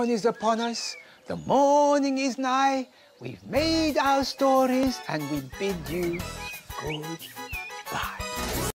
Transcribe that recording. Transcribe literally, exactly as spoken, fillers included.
dawn is upon us, the morning is nigh. We've made our stories and we bid you goodbye.